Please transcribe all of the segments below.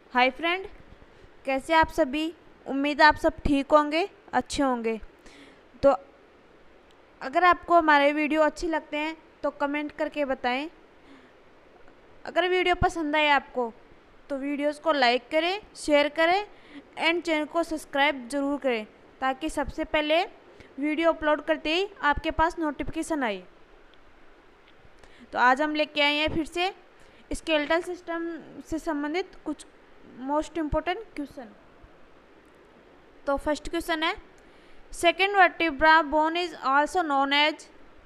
Hi friend, कैसे आप सभी। उम्मीद है आप सब ठीक होंगे, अच्छे होंगे। तो अगर आपको हमारे वीडियो अच्छे लगते हैं तो कमेंट करके बताएं। अगर वीडियो पसंद आए आपको तो वीडियोस को लाइक करें, शेयर करें एंड चैनल को सब्सक्राइब ज़रूर करें ताकि सबसे पहले वीडियो अपलोड करते ही आपके पास नोटिफिकेशन आए। तो आज हम लेके आए हैं फिर से स्केलेटल सिस्टम से संबंधित कुछ मोस्ट इम्पोर्टेंट क्वेश्चन। तो फर्स्ट क्वेश्चन है, second vertebra bone is also known as.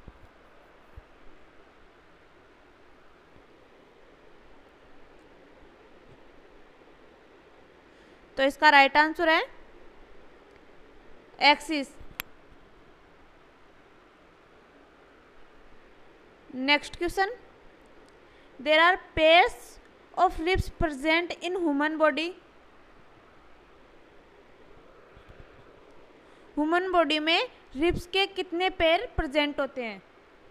तो इसका राइट आंसर है axis. Next question, there are pairs of ribs present in human body. Human body में रिब्स के कितने पेयर प्रेजेंट होते हैं।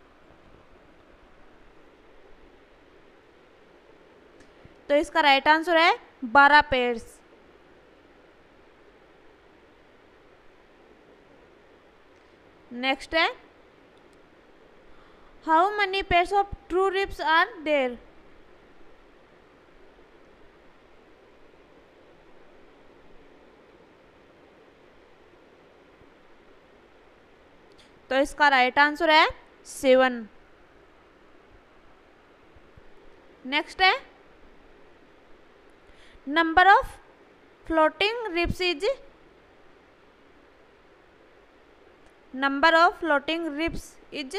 तो इसका राइट आंसर है 12 पेयर्स। नेक्स्ट है, how many pairs of true ribs are there। तो इसका राइट आंसर है 7। नेक्स्ट है, number of floating ribs is. Number of floating ribs is.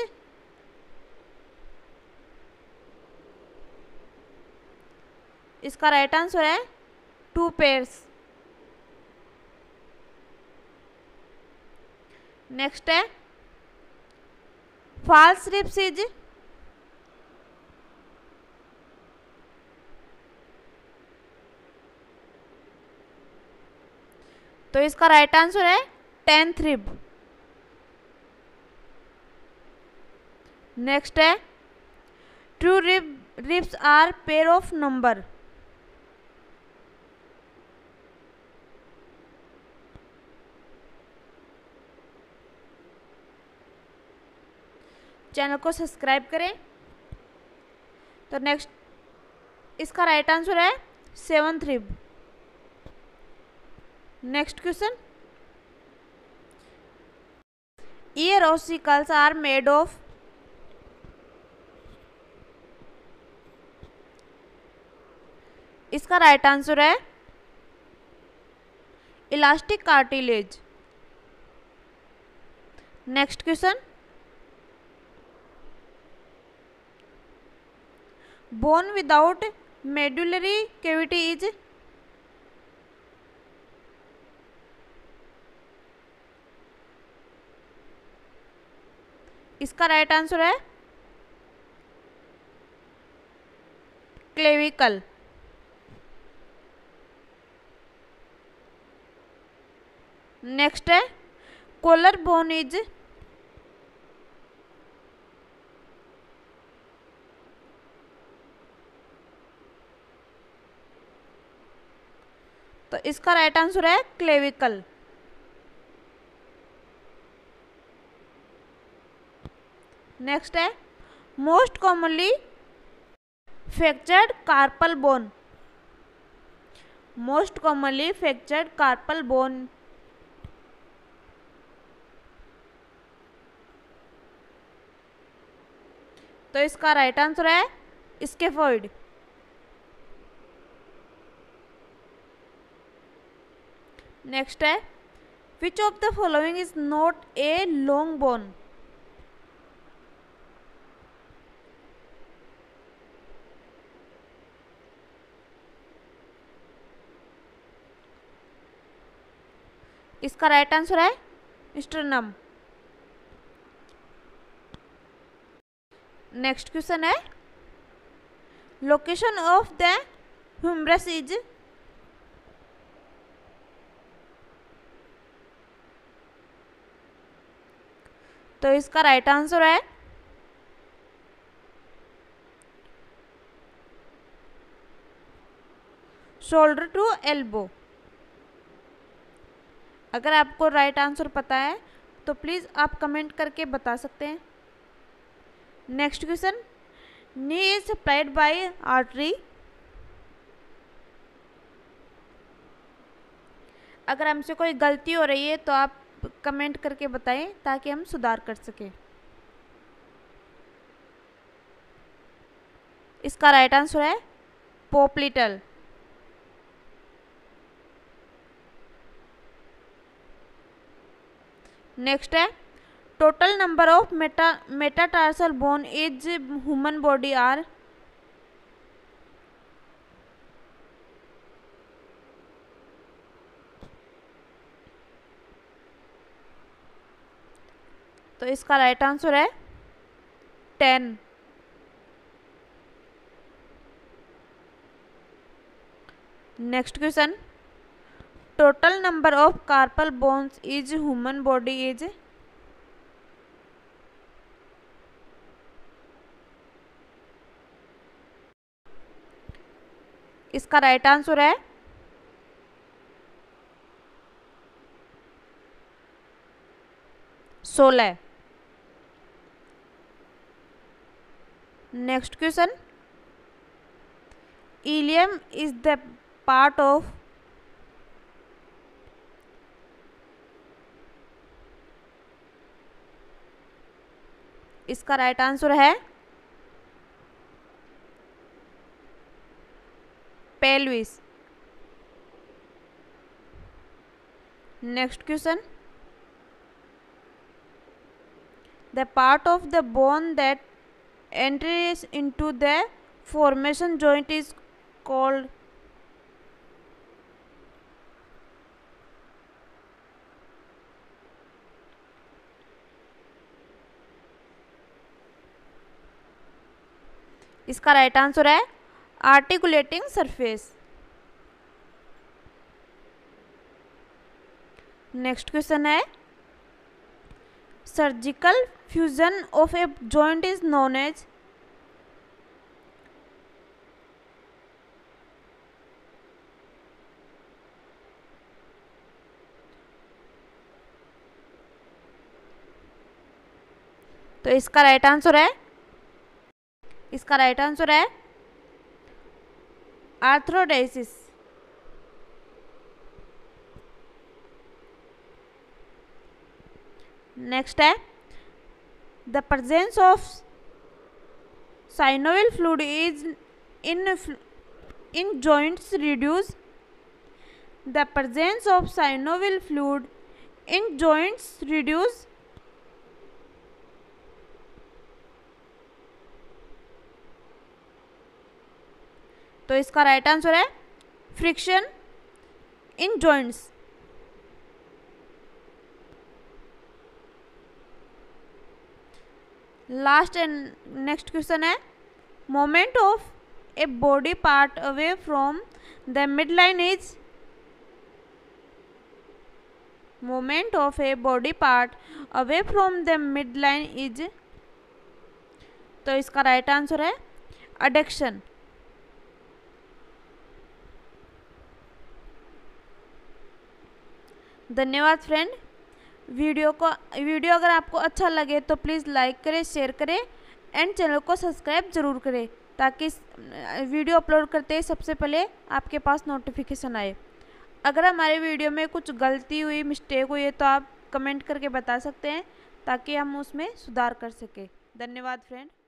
इसका राइट आंसर है 2 पेयर्स। नेक्स्ट है, फॉल्स रिब्स इज। तो इसका राइट आंसर है 10th रिब। नेक्स्ट है, true ribs are pair of number. Channel को सब्सक्राइब करें। तो नेक्स्ट, इसका राइट आंसर है 7th rib. Next question, ear ossicles are made of. इसका राइट आंसर है elastic cartilage. Next question, bone without medullary cavity is. इसका right answer है clavicle. Next है, कोलर बोन इज। तो इसका राइट आंसर है clavicle. Next है, most commonly fractured carpal bone. Most commonly fractured carpal bone. तो इसका राइट आंसर है स्केफोइड। नेक्स्ट है, which of the following is not a long bone. इसका राइट आंसर है स्टर्नम। नेक्स्ट क्वेश्चन है, location of the humerus is. तो इसका right answer है शोल्डर टू एल्बो। अगर आपको राइट आंसर पता है तो प्लीज़ आप कमेंट करके बता सकते हैं। Next question, knee is supplied by artery. अगर हमसे कोई गलती हो रही है तो आप कमेंट करके बताएं ताकि हम सुधार कर सकें। इसका राइट आंसर है पोप्लिटल। नेक्स्ट है, total number of metatarsal bone is human body are. तो इसका राइट आंसर है 10। Next question, total number of carpal bones is human body is. इसका राइट आंसर है 16। Next question, ilium is the part of. इसका right answer है pelvis. Next question, the part of the bone that enters into the formation joint is called। इसका right answer है articulating surface. Next question है, surgical fusion of a joint is known as. तो इसका right answer है arthrodesis. Next है, the presence of synovial fluid is in joints reduce. The presence of synovial fluid in joints reduce. तो इसका right answer है friction in joints. Last and next question है, moment of a body part away from the mid line is. Moment of a body part away from the mid line is. तो इसका right answer है adduction. धन्यवाद friend. Video अगर आपको अच्छा लगे तो प्लीज़ लाइक करें, शेयर करें एंड चैनल को सब्सक्राइब ज़रूर करें ताकि वीडियो अपलोड करते ही सबसे पहले आपके पास नोटिफिकेशन आए। अगर हमारे वीडियो में कुछ गलती हुई, मिस्टेक हुई है तो आप कमेंट करके बता सकते हैं ताकि हम उसमें सुधार कर सकें। धन्यवाद फ्रेंड।